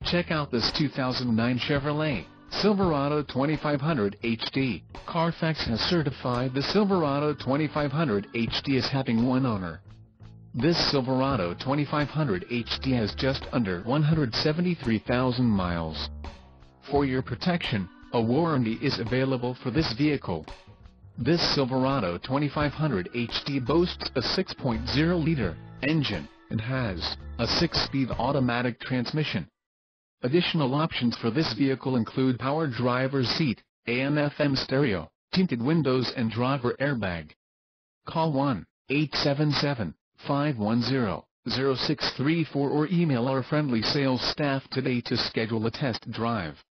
Check out this 2009 Chevrolet Silverado 2500 HD. Carfax has certified the Silverado 2500 HD as having one owner. This Silverado 2500 HD has just under 173,000 miles. For your protection, a warranty is available for this vehicle. This Silverado 2500 HD boasts a 6.0-liter engine and has a 6-speed automatic transmission. Additional options for this vehicle include power driver's seat, AM/FM stereo, tinted windows and driver airbag. Call 1-877-510-0634 or email our friendly sales staff today to schedule a test drive.